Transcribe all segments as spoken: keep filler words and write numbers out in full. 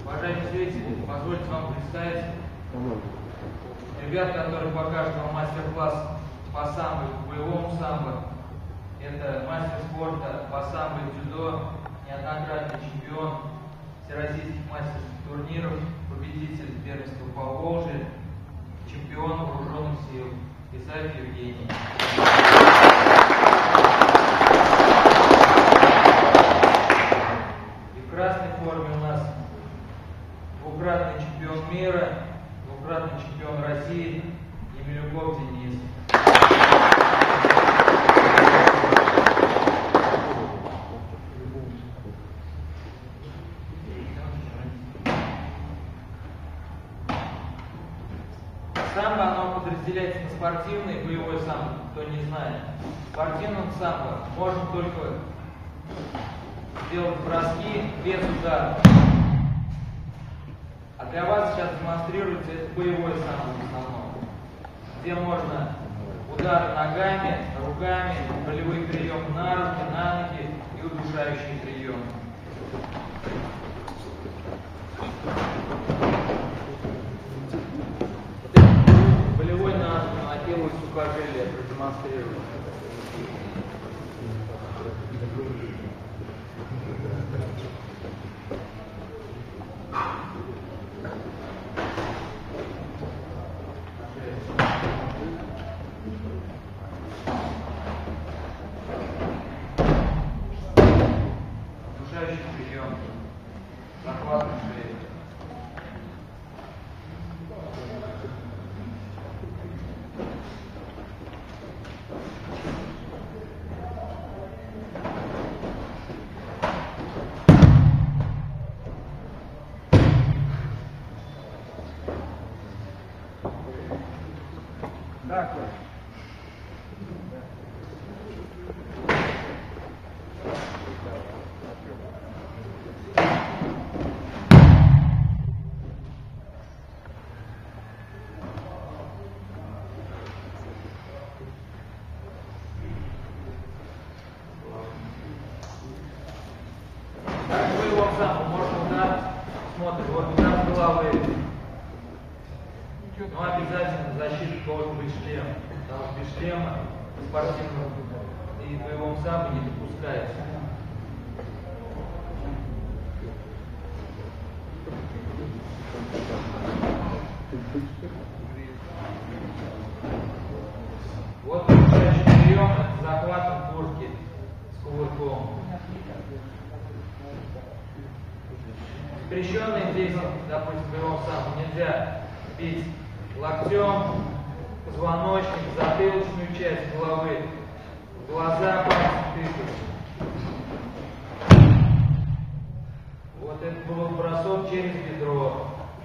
Уважаемые зрители, позвольте вам представить ребят, которые покажут вам мастер-класс по самбо, боевому самбо. Это мастер спорта по самбо и дзюдо, неоднократный чемпион всероссийских мастерских турниров, победитель первенства по Волжье, чемпион вооруженных сил Исаев Евгений. И в красной форме у нас двукратный чемпион мира, двукратный чемпион России Емелюков Денис. Самбо, оно подразделяется на спортивное и боевое самбо, кто не знает. В спортивном самбо можно только делать броски без удара. А для вас сейчас демонстрируется это боевое самбо в основном, где можно удары ногами, руками, болевые приемы на руки, на ноги и удушающие приемы. Болевой на тело и сухожилие продемонстрирую. Удушающий прием. Захват на шее. Так вот. Так, вы его сам, можно удар, смотрим, вот удар с головы. Но обязательно защита должен быть шлем, потому что без шлема спортивного и в боевом самбо не допускается. Вот удушающий прием, это захватом куртки с кувырком. Запрещенные здесь, допустим, в боевом самбо нельзя бить локтем, позвоночник, затылочную часть головы, глаза, пальцы тыкать. Вот это был бросок через бедро.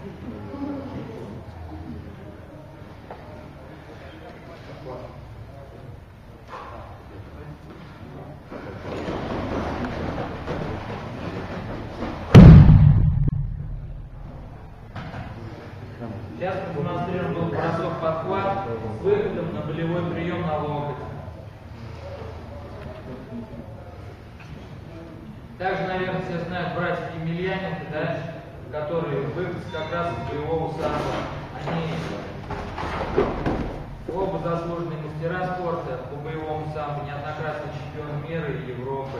Сейчас продемонстрирован был бросок-подхват с выходом на болевой прием на локоть. Также, наверное, все знают братьев Емельяненко, да, которые выпуск как раз из боевого самбо. Они оба заслуженные мастера спорта по боевому самбо, неоднократные чемпионы мира и Европы.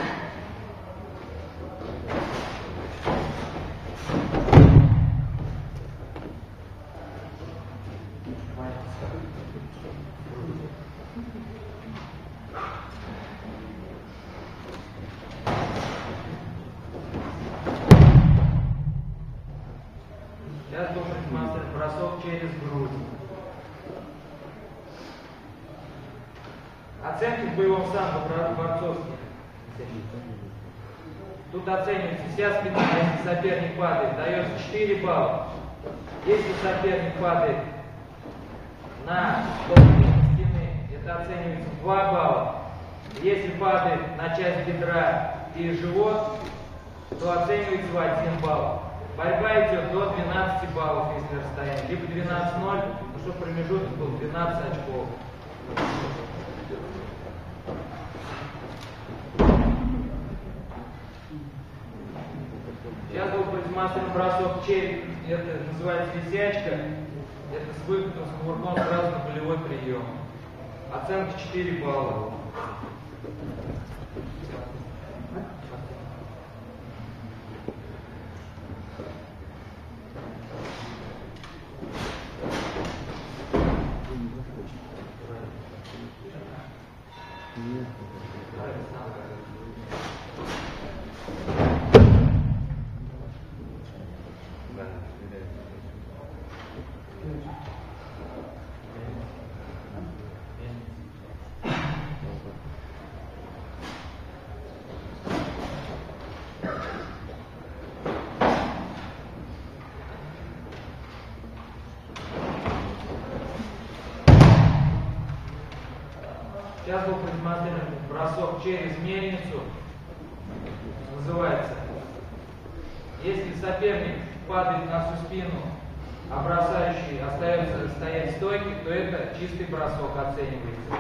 Сейчас должен демонстрировать бросок через грудь. Оценки в боевом самбо борцовские. Тут оценивается вся спина, если соперник падает, дается четыре балла. Если соперник падает на половину спины, это оценивается два балла. Если падает на часть бедра и живот, то оценивается в один балл. Борьба идет до двенадцати баллов, если расстояние. Либо двенадцать ноль, ну чтобы промежуток был двенадцать очков. Сейчас был продемонстрирован бросок череп, это называется висячка, это с выходом, с кувырком сразу на болевой прием. Оценка четыре балла. Сейчас был продемонстрирован бросок через мельницу. Называется. Если соперник падает на всю спину, а бросающий остается стоять стойкий, то это чистый бросок оценивается.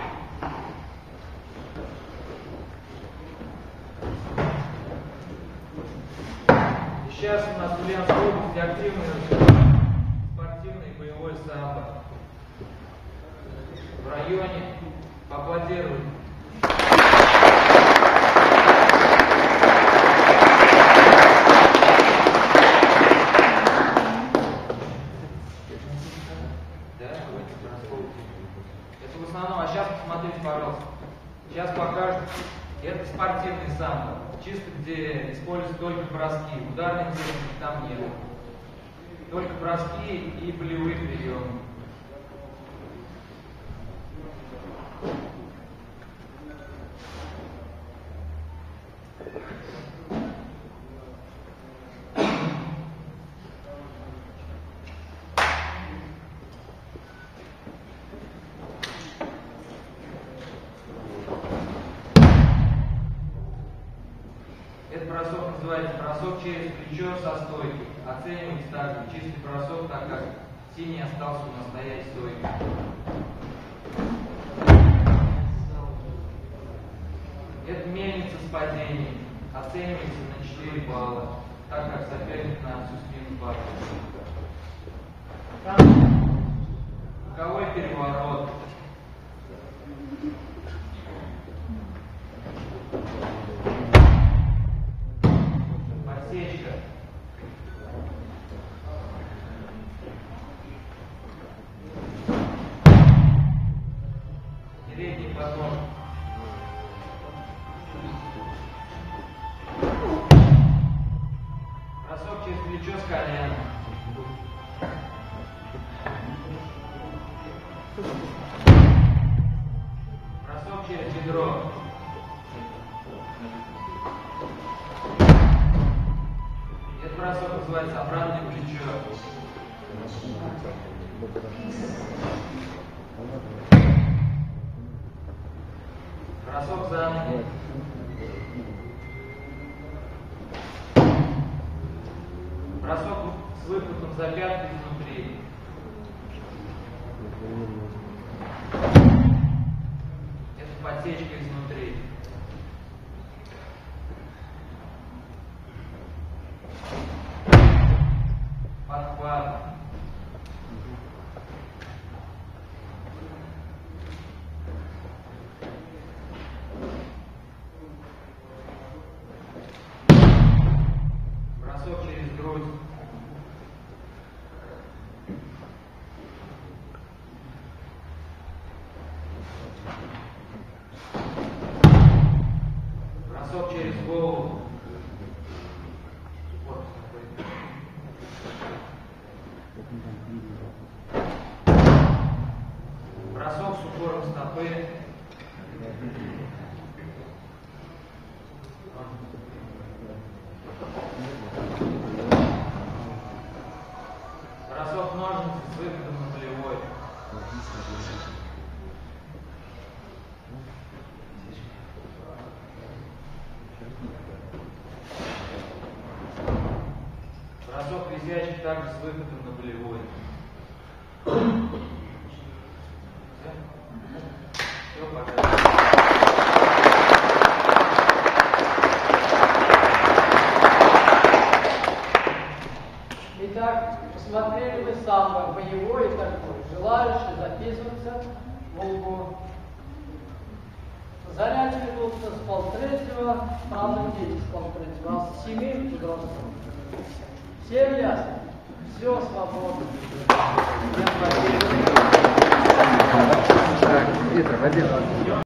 И сейчас у нас в Ульяновской области активный спортивный боевой самбо. В районе поаплодируем. Это в основном, а сейчас посмотрите, пожалуйста. Сейчас покажут. Это спортивный самбо. Чисто где используют только броски. Ударной техники там нет. Только броски и болевые приемы. Этот бросок называется бросок через плечо со стойки. Оценивается также чистый бросок, так как синий остался у нас стоять стойкой. Это мельница с падением. Оценивается на четыре балла, так как соперник на всю спину падает. Там боковой переворот. Подсечка. Передний подбор. Бросок через плечо с колена. Бросок через бедро. Этот бросок называется обратное плечо. Бросок за ноги. Бросок с выпуском за пятки изнутри. Это подсечка изнутри. Подхват. Бросок через грудь. Бросок через голову. Вот бросок с упором стопы. Бросок ножницы с выходом на болевой. Бросок висячий также с выходом на болевой. Все, пожалуйста. Итак, посмотрели мы самое боевое такое. Желающие записываться могут. Занятия ведутся с полтретьего, правда, дети с полтретьего, а с семи взрослых. Всем ясно? Все свободно. Так, это, Вадим.